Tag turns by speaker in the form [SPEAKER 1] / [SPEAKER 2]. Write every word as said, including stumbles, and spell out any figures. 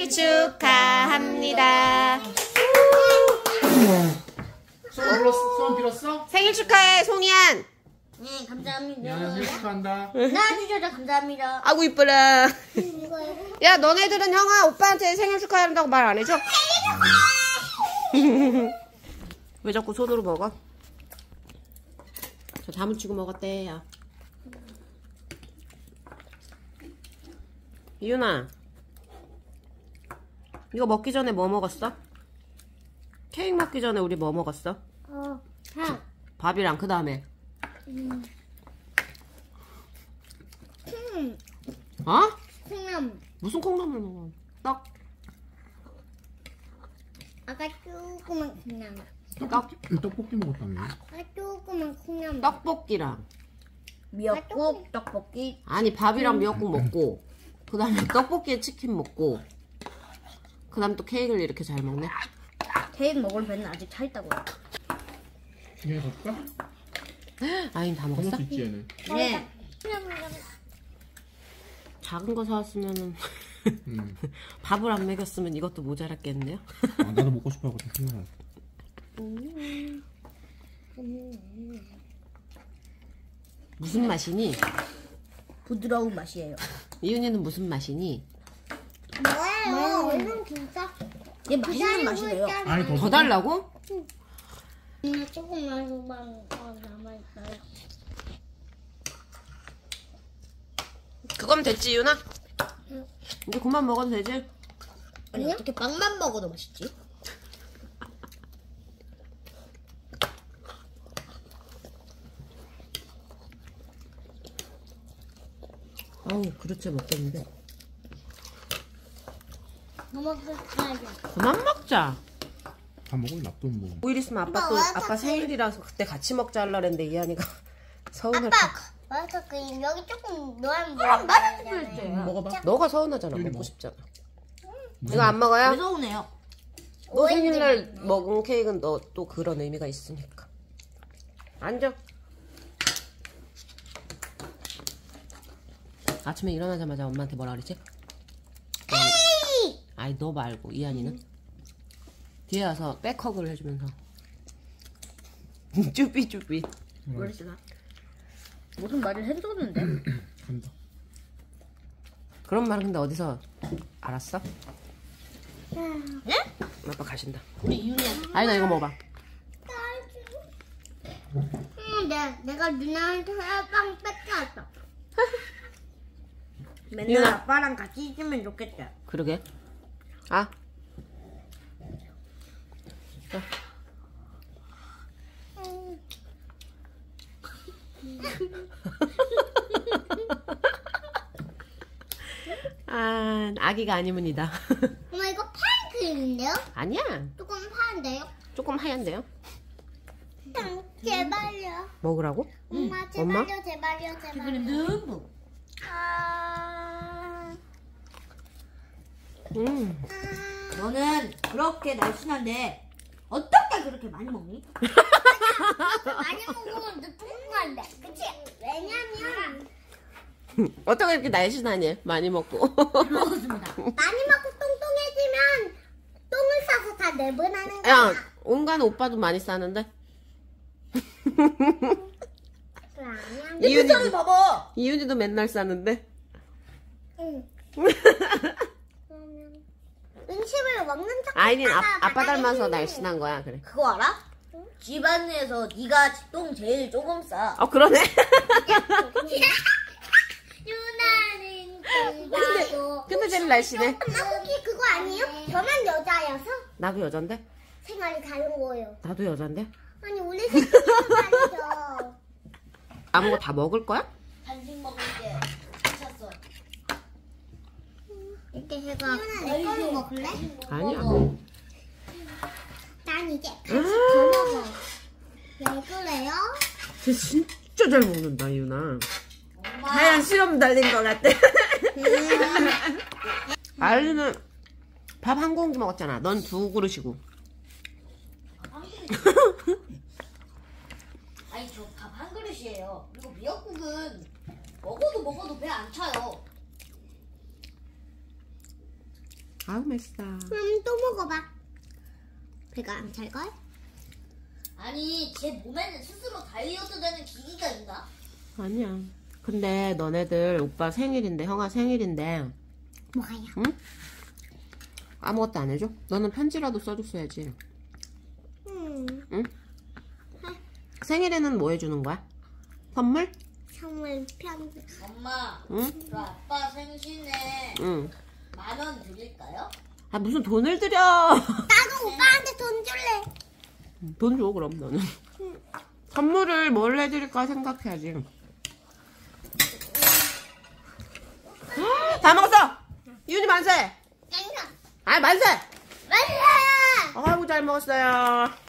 [SPEAKER 1] 생일 축하합니다.
[SPEAKER 2] 소원 빌었어? 소원 빌었어?
[SPEAKER 1] 생일 축하해, 송이안.
[SPEAKER 3] 네, 감사합니다.
[SPEAKER 2] 미안해, 생일 축하한다.
[SPEAKER 3] 나와주셔서 감사합니다.
[SPEAKER 1] 아구 이쁘라. 야, 너네들은 형아 오빠한테 생일 축하한다고 말 안 해줘? 왜 자꾸 손으로 먹어? 저 다 묻히고 먹었대요. 이윤아, 이거 먹기 전에 뭐 먹었어? 케이크 먹기 전에 우리 뭐 먹었어?
[SPEAKER 3] 어, 밥.
[SPEAKER 1] 밥이랑 그 다음에
[SPEAKER 3] 음. 콩.
[SPEAKER 1] 어?
[SPEAKER 3] 콩나물.
[SPEAKER 1] 무슨 콩나물 먹어? 떡?
[SPEAKER 3] 아까 조그만 콩나물.
[SPEAKER 2] 떡볶이, 떡볶이 먹었다며.
[SPEAKER 3] 아까 조그만 콩나물.
[SPEAKER 1] 떡볶이랑
[SPEAKER 3] 미역국, 떡볶이.
[SPEAKER 1] 아니 밥이랑 미역국 먹고 그 다음에 떡볶이에 치킨 먹고 그 다음에 또 케이크를 이렇게 잘 먹네.
[SPEAKER 3] 케이크 먹을 배는 아직 차 있다고요.
[SPEAKER 2] 얘 갈까?
[SPEAKER 1] 아인 다
[SPEAKER 2] 먹을
[SPEAKER 1] 먹었어?
[SPEAKER 2] 수 있지, 얘는.
[SPEAKER 3] 네.
[SPEAKER 1] 작은 거 사왔으면은
[SPEAKER 2] 음.
[SPEAKER 1] 밥을 안 먹였으면 이것도 모자랐겠네요.
[SPEAKER 2] 아, 나도 먹고 싶어 하거든, 생각나.
[SPEAKER 1] 무슨 맛이니?
[SPEAKER 3] 부드러운 맛이에요.
[SPEAKER 1] 이윤이는 무슨 맛이니?
[SPEAKER 3] 뭐예요? 얼른 진짜. 얘 맛있는 맛이래요.
[SPEAKER 2] 아니, 더,
[SPEAKER 1] 더 달라고?
[SPEAKER 3] 음, 조금만 조금만 남아있어요.
[SPEAKER 1] 그거면 됐지 이윤아?
[SPEAKER 3] 응.
[SPEAKER 1] 이제 그만 먹어도 되지?
[SPEAKER 3] 아니 어떻게 빵만 먹어도 맛있지?
[SPEAKER 1] 어우 그렇지 먹겠는데.
[SPEAKER 3] 너무 불편하게.
[SPEAKER 1] 그만 먹자.
[SPEAKER 2] 다 먹으면 납도 못 먹어.
[SPEAKER 1] 오 일 있으면 아빠 또
[SPEAKER 3] 왜
[SPEAKER 1] 아빠
[SPEAKER 3] 자꾸-
[SPEAKER 1] 생일이라서 그때 같이 먹자 하려 했는데 이한이가 서운할
[SPEAKER 3] 아빠,
[SPEAKER 1] 거.
[SPEAKER 3] 맞아 그 여기 조금 노란 거. 맞아.
[SPEAKER 2] 먹어봐.
[SPEAKER 1] 너가 서운하잖아.
[SPEAKER 2] 이리
[SPEAKER 1] 먹고
[SPEAKER 2] 먹어.
[SPEAKER 1] 싶잖아. 이거 안 먹어요?
[SPEAKER 3] 서운해요.
[SPEAKER 1] 너 생일날 먹은 케이크는 너 또 그런 의미가 있으니까. 앉아. 아침에 일어나자마자 엄마한테 뭐라 그랬지?
[SPEAKER 3] 에이!
[SPEAKER 1] 아이 너 말고 이한이는 뒤에 와서 백허그를 해주면서 쭈삐쭈삐.
[SPEAKER 3] 모르시나? 무슨 말을 해줬는데?
[SPEAKER 2] 간다.
[SPEAKER 1] 그런 말은 근데 어디서 알았어?
[SPEAKER 3] 네?
[SPEAKER 1] 아빠 가신다.
[SPEAKER 3] 우리 이윤이.
[SPEAKER 1] 아니 나 이거 먹어봐.
[SPEAKER 3] 응, 내, 내가 누나한테 빵 뺏겨왔어. 맨날
[SPEAKER 1] 유나.
[SPEAKER 3] 아빠랑 같이 있으면 좋겠다.
[SPEAKER 1] 그러게. 아. 자. 아, 아기가 아니문이다.
[SPEAKER 3] 엄마 이거 파란 크림인데요?
[SPEAKER 1] 아니야.
[SPEAKER 3] 조금 파란데요?
[SPEAKER 1] 조금 하얀데요?
[SPEAKER 3] 응, 제발요.
[SPEAKER 1] 먹으라고?
[SPEAKER 3] 엄마
[SPEAKER 1] 엄마?
[SPEAKER 3] 제발요, 제발요, 제발요. 너무. 아...
[SPEAKER 1] 음.
[SPEAKER 4] 너는 그렇게 날씬한데 어떻게 그렇게 많이 먹니?
[SPEAKER 3] 많이 먹으면 너 통과한대. 그치? 왜냐면
[SPEAKER 1] 어떻게 이렇게 날씬하니? 많이 먹고.
[SPEAKER 4] 먹었습니다.
[SPEAKER 3] 많이 먹고 똥똥해지면 똥을 싸서 다 내보내는 거야.
[SPEAKER 1] 야, 온간 오빠도 많이 싸는데?
[SPEAKER 3] 그러면
[SPEAKER 1] 이윤이,
[SPEAKER 4] 뱃살을 봐봐.
[SPEAKER 1] 이윤이도 맨날 싸는데?
[SPEAKER 3] 응. 그러면 음식을 먹는 척.
[SPEAKER 1] 아이린 아,
[SPEAKER 3] 하다가
[SPEAKER 1] 아빠 닮아서
[SPEAKER 3] 바닥에
[SPEAKER 1] 날씬한 거야, 그래.
[SPEAKER 4] 그거 알아? 집안에서 네가 똥 제일 조금 싸.
[SPEAKER 1] 어, 그러네.
[SPEAKER 3] 유나는 그거고.
[SPEAKER 1] 근데 제일 날씬해.
[SPEAKER 3] 엄마 혹시 그거 아니에요? 저만 여자여서
[SPEAKER 1] 나도 여잔데?
[SPEAKER 3] 생활이 다른 거예요.
[SPEAKER 1] 나도 여잔데?
[SPEAKER 3] 아니 원래 생활이 다르죠.
[SPEAKER 1] 남은 거 다 먹을 거야?
[SPEAKER 4] 간식 먹을 게 미쳤어.
[SPEAKER 3] 이렇게 해가 내 걸로 먹을래?
[SPEAKER 1] 아니야.
[SPEAKER 3] 난 이제 간식 더 먹어. 왜 그래요?
[SPEAKER 1] 쟤 진짜 잘 먹는다, 유나. 하얀 수염 달린 것 같아. 아이는 밥 한 공기 먹었잖아. 넌 두 그릇이고.
[SPEAKER 4] 아니 저 밥 한 그릇이에요. 그리고 미역국은 먹어도 먹어도 배 안 차요.
[SPEAKER 1] 아우 맛있다.
[SPEAKER 3] 음, 또 먹어봐. 배가 안 찰걸?
[SPEAKER 4] 아니 제 몸에는 스스로 다이어트 되는 기기가 있나?
[SPEAKER 1] 아니야. 근데 너네들 오빠 생일인데 형아 생일인데
[SPEAKER 3] 뭐가요?
[SPEAKER 1] 응? 아무것도 안 해줘? 너는 편지라도 써줬어야지.
[SPEAKER 3] 음,
[SPEAKER 1] 응? 생일에는 뭐 해주는 거야? 선물?
[SPEAKER 3] 선물 편지.
[SPEAKER 4] 엄마,
[SPEAKER 1] 응?
[SPEAKER 4] 저 아빠 생신에
[SPEAKER 1] 응.
[SPEAKER 4] 만 원 드릴까요?
[SPEAKER 1] 아 무슨 돈을 들여?
[SPEAKER 3] 나도 오빠한테 돈 줄래.
[SPEAKER 1] 돈 줘 그럼 너는. 선물을 뭘 해드릴까 생각해야지. 다 먹었어. 이윤이 만세.
[SPEAKER 3] 땡겨.
[SPEAKER 1] 아 만세.
[SPEAKER 3] 빨리.
[SPEAKER 1] 아이고 잘 먹었어요.